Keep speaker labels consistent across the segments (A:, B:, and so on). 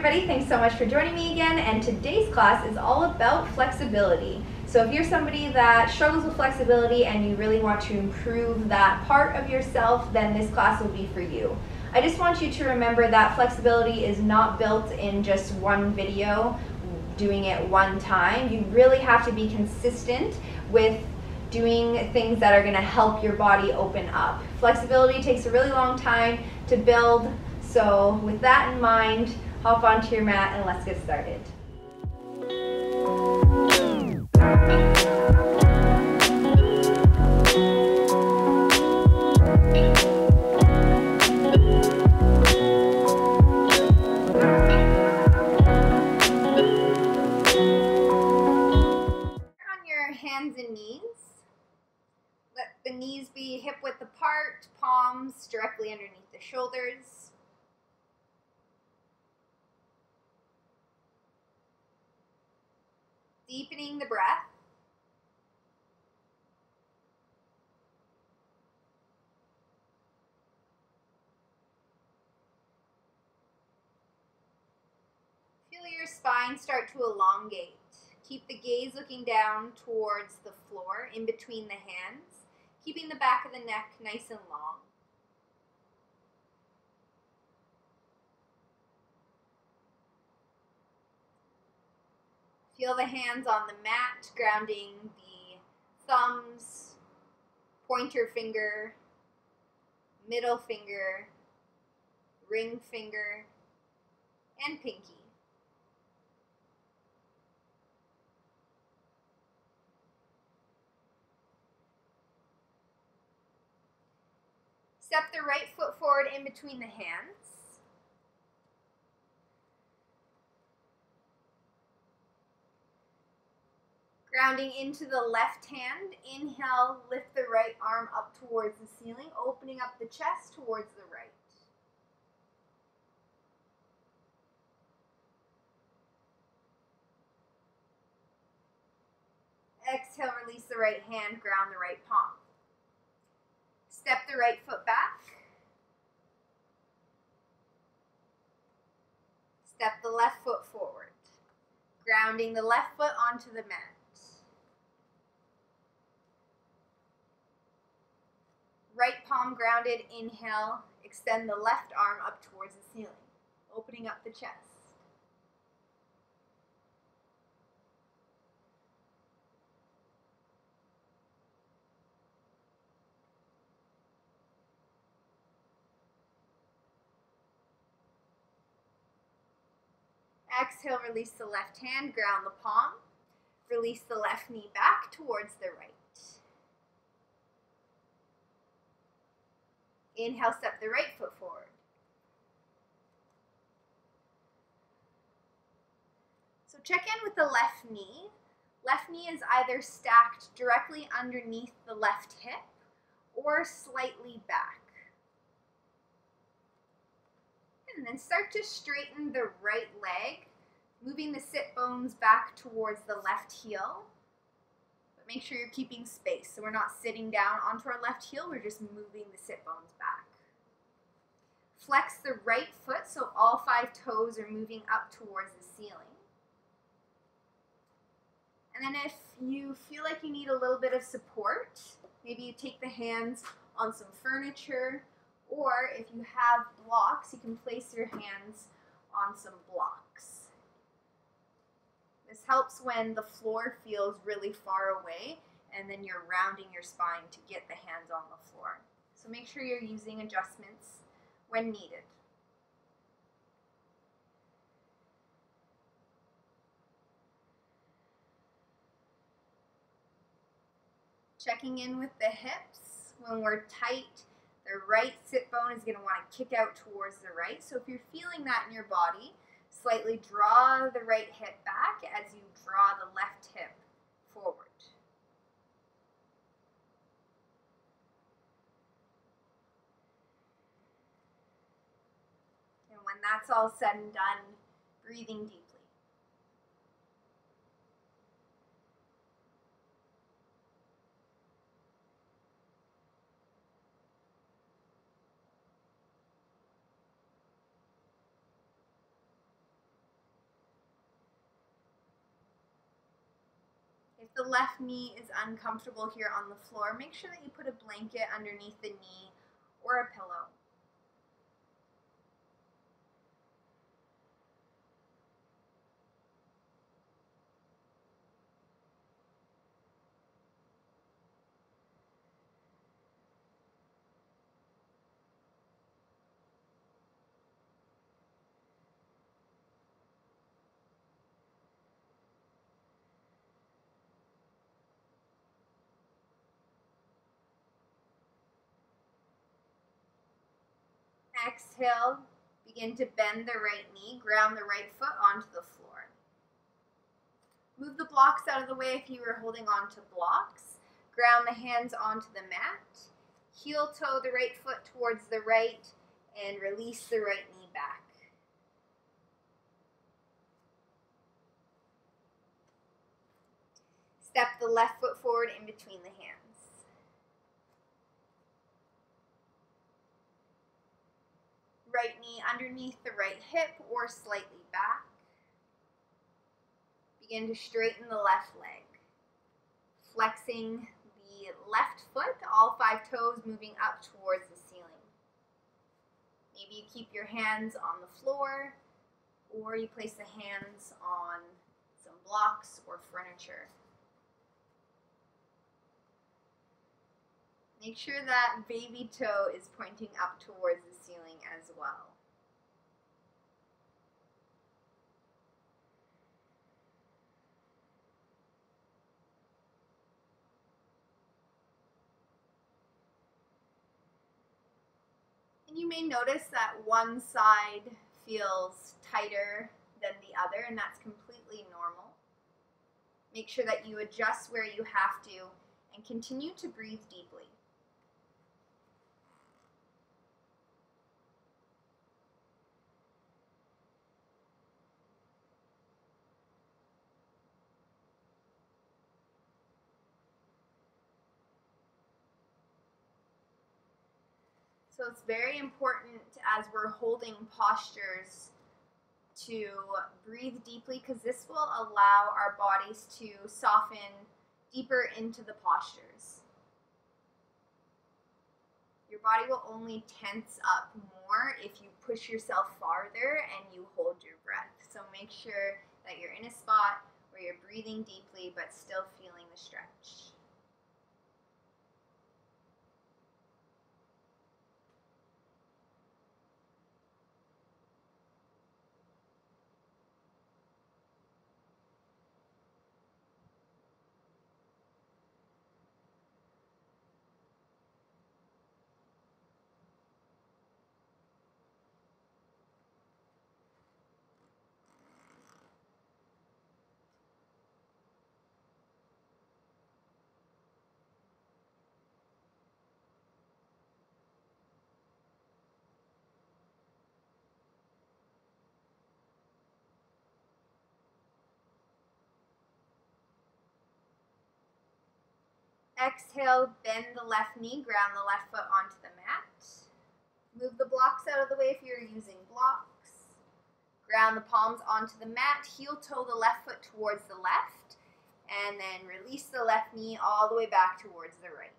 A: everybody, thanks so much for joining me again, and today's class is all about flexibility. So if you're somebody that struggles with flexibility and you really want to improve that part of yourself, then this class will be for you. I just want you to remember that flexibility is not built in just one video, doing it one time. You really have to be consistent with doing things that are going to help your body open up. Flexibility takes a really long time to build, so with that in mind, hop onto your mat and let's get started. On your hands and knees. Let the knees be hip width apart, palms directly underneath the shoulders. Deepening the breath. Feel your spine start to elongate. Keep the gaze looking down towards the floor in between the hands, keeping the back of the neck nice and long. Feel the hands on the mat, grounding the thumbs, pointer finger, middle finger, ring finger, and pinky. Step the right foot forward in between the hands. Grounding into the left hand, inhale, lift the right arm up towards the ceiling, opening up the chest towards the right. Exhale, release the right hand, ground the right palm. Step the right foot back. Step the left foot forward, grounding the left foot onto the mat. Right palm grounded, inhale, extend the left arm up towards the ceiling, opening up the chest. Exhale, release the left hand, ground the palm. Release the left knee back towards the right. Inhale, step the right foot forward. So check in with the left knee. Left knee is either stacked directly underneath the left hip or slightly back. And then start to straighten the right leg, moving the sit bones back towards the left heel. But make sure you're keeping space, so we're not sitting down onto our left heel, we're just moving the sit bones back. Flex the right foot so all 5 toes are moving up towards the ceiling. And then if you feel like you need a little bit of support, maybe you take the hands on some furniture, or if you have blocks, you can place your hands on some blocks. This helps when the floor feels really far away and then you're rounding your spine to get the hands on the floor. So make sure you're using adjustments when needed. Checking in with the hips. When we're tight, the right sit bone is going to want to kick out towards the right. So if you're feeling that in your body, slightly draw the right hip back as you draw the left hip forward. And when that's all said and done, breathing deeply. If the left knee is uncomfortable here on the floor, make sure that you put a blanket underneath the knee or a pillow. Exhale, begin to bend the right knee, ground the right foot onto the floor. Move the blocks out of the way if you were holding on to blocks. Ground the hands onto the mat. Heel toe the right foot towards the right and release the right knee back. Step the left foot forward in between the hands. Right knee underneath the right hip or slightly back. Begin to straighten the left leg. Flexing the left foot, all 5 toes moving up towards the ceiling. Maybe you keep your hands on the floor, or you place the hands on some blocks or furniture. Make sure that baby toe is pointing up towards the ceiling as well. And you may notice that one side feels tighter than the other, and that's completely normal. Make sure that you adjust where you have to and continue to breathe deeply. So it's very important as we're holding postures to breathe deeply, because this will allow our bodies to soften deeper into the postures. Your body will only tense up more if you push yourself farther and you hold your breath. So make sure that you're in a spot where you're breathing deeply but still feeling the stretch. Exhale, bend the left knee, ground the left foot onto the mat. Move the blocks out of the way if you're using blocks. Ground the palms onto the mat, heel toe the left foot towards the left, and then release the left knee all the way back towards the right.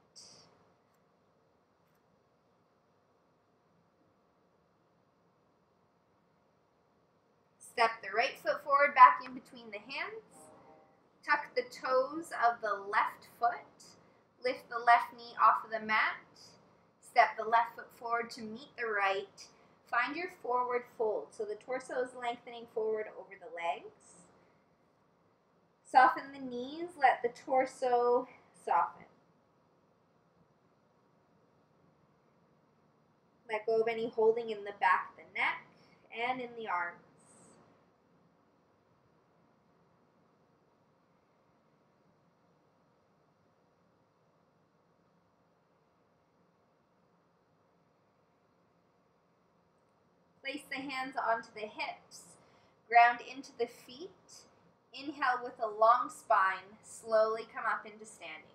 A: Step the right foot forward back in between the hands. Tuck the toes of the left foot. Lift the left knee off of the mat. Step the left foot forward to meet the right. Find your forward fold, so the torso is lengthening forward over the legs. Soften the knees, let the torso soften. Let go of any holding in the back of the neck and in the arms. Place the hands onto the hips, ground into the feet. Inhale with a long spine, slowly come up into standing.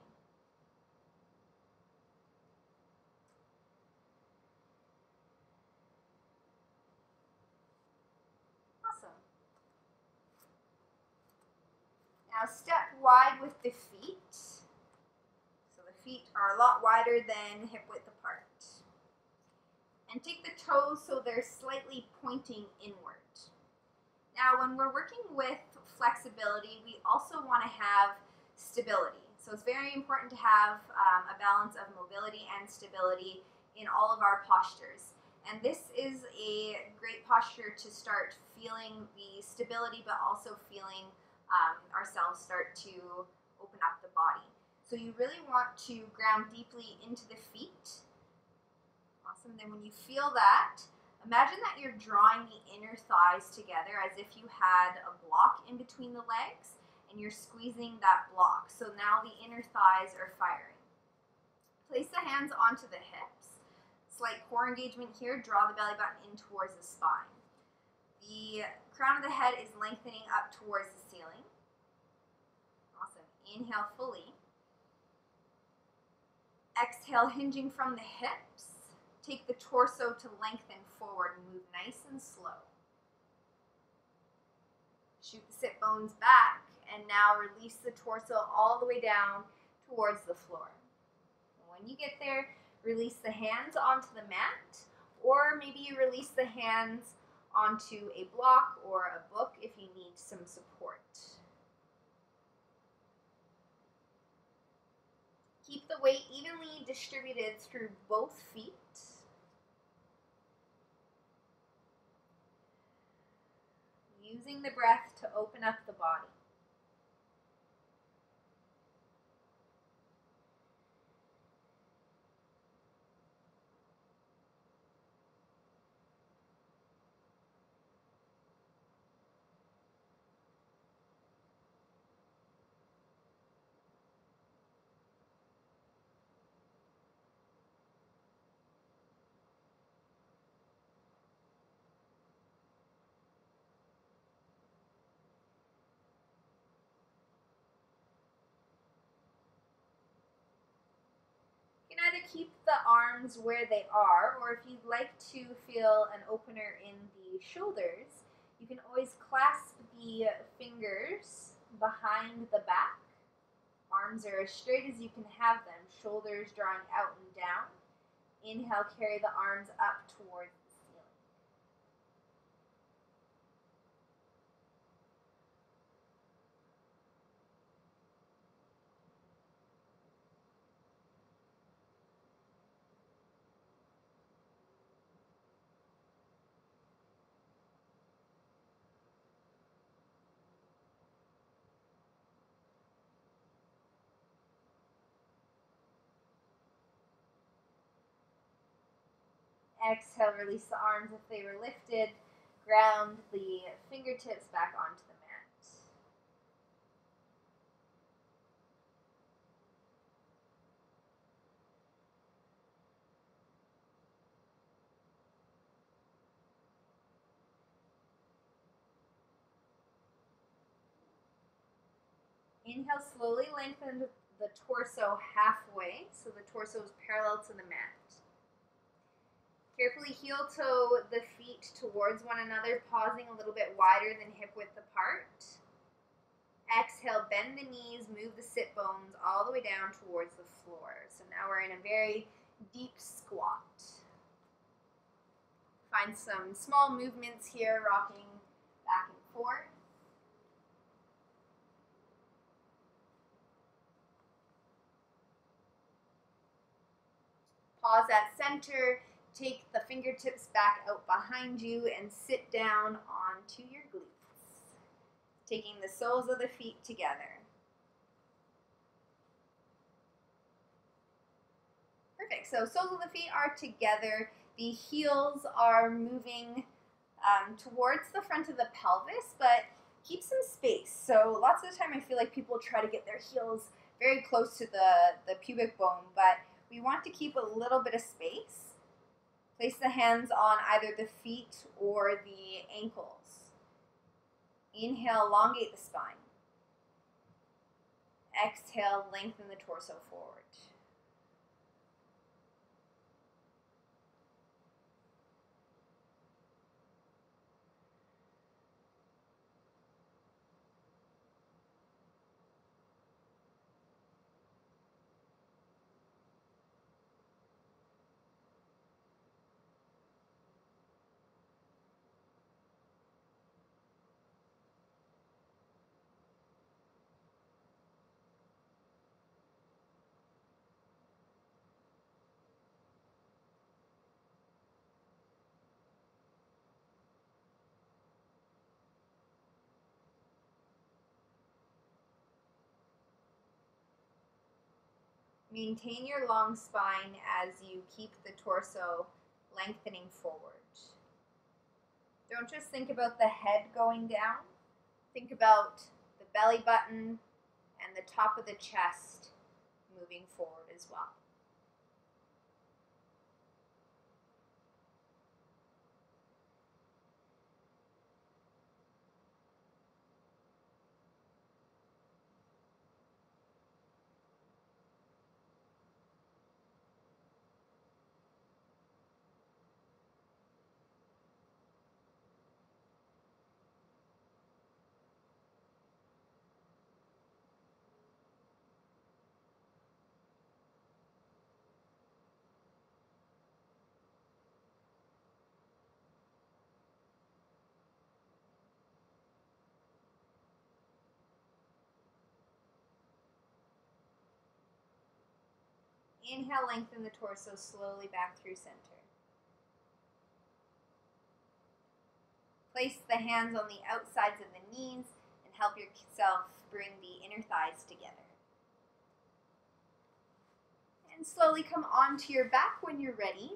A: Awesome. Now step wide with the feet. So the feet are a lot wider than hip width apart. And take the toes so they're slightly pointing inward. Now, when we're working with flexibility, we also want to have stability. So it's very important to have a balance of mobility and stability in all of our postures. And this is a great posture to start feeling the stability, but also feeling ourselves start to open up the body. So you really want to ground deeply into the feet. Awesome. Then when you feel that, imagine that you're drawing the inner thighs together as if you had a block in between the legs and you're squeezing that block. So now the inner thighs are firing. Place the hands onto the hips. Slight core engagement here. Draw the belly button in towards the spine. The crown of the head is lengthening up towards the ceiling. Awesome. Inhale fully. Exhale, hinging from the hips. Take the torso to lengthen forward and move nice and slow. Shoot the sit bones back, and now release the torso all the way down towards the floor. And when you get there, release the hands onto the mat, or maybe you release the hands onto a block or a book if you need some support. Keep the weight evenly distributed through both feet. Using the breath to open up the body. You can either keep the arms where they are, or if you'd like to feel an opener in the shoulders, you can always clasp the fingers behind the back. Arms are as straight as you can have them, shoulders drawing out and down. Inhale, carry the arms up towards the ceiling. Exhale, release the arms if they were lifted. Ground the fingertips back onto the mat. Inhale, slowly lengthen the torso halfway, so the torso is parallel to the mat. Carefully heel toe the feet towards one another, pausing a little bit wider than hip width apart. Exhale, bend the knees, move the sit bones all the way down towards the floor. So now we're in a very deep squat. Find some small movements here, rocking back and forth. Pause at center, take the fingertips back out behind you and sit down onto your glutes. Taking the soles of the feet together. Perfect, so soles of the feet are together. The heels are moving towards the front of the pelvis, but keep some space. So lots of the time I feel like people try to get their heels very close to the pubic bone, but we want to keep a little bit of space. Place the hands on either the feet or the ankles. Inhale, elongate the spine. Exhale, lengthen the torso forward. Maintain your long spine as you keep the torso lengthening forward. Don't just think about the head going down. Think about the belly button and the top of the chest moving forward as well. Inhale, lengthen the torso slowly back through center. Place the hands on the outsides of the knees and help yourself bring the inner thighs together. And slowly come onto your back when you're ready.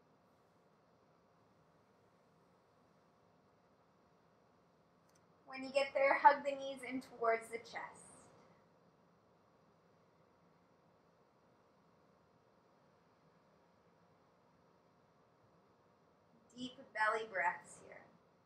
A: When you get there, hug the knees in towards the chest. Deep belly breaths here.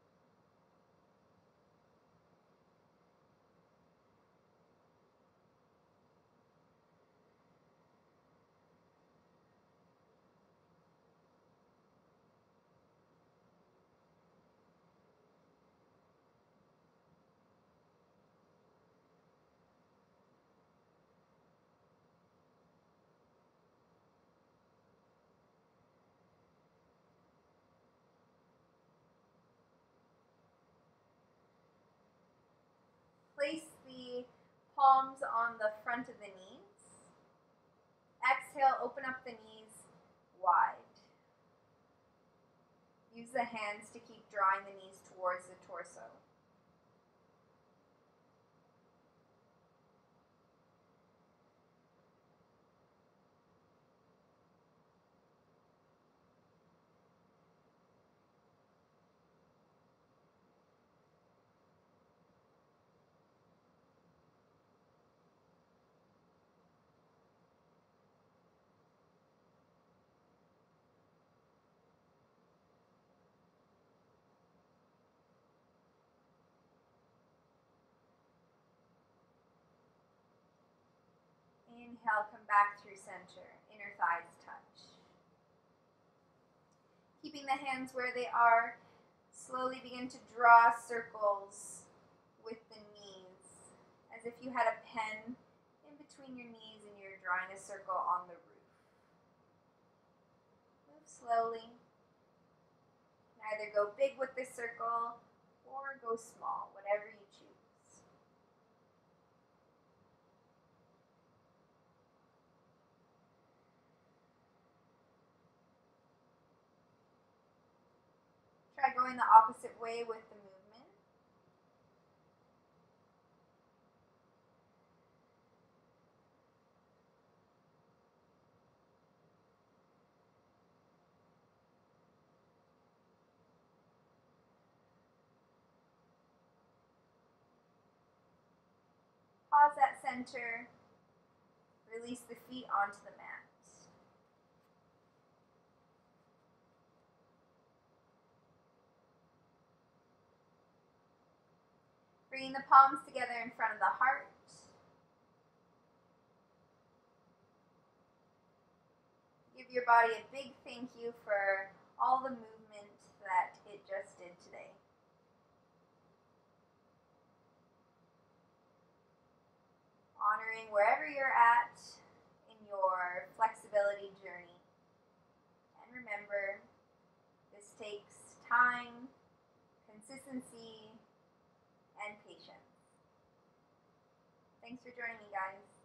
A: Place the palms on the front of the knees. Exhale, open up the knees wide. Use the hands to keep drawing the knees towards the torso. Inhale, come back through center. Inner thighs touch. Keeping the hands where they are, slowly begin to draw circles with the knees, as if you had a pen in between your knees and you're drawing a circle on the roof. Move slowly. Either go big with this circle or go small, whatever you choose. Try going the opposite way with the movement. Pause at center. Release the feet onto the mat. Bringing the palms together in front of the heart. Give your body a big thank you for all the movement that it just did today. Honoring wherever you're at in your flexibility journey. And remember, this takes time, consistency, and patience. Thanks for joining me, guys.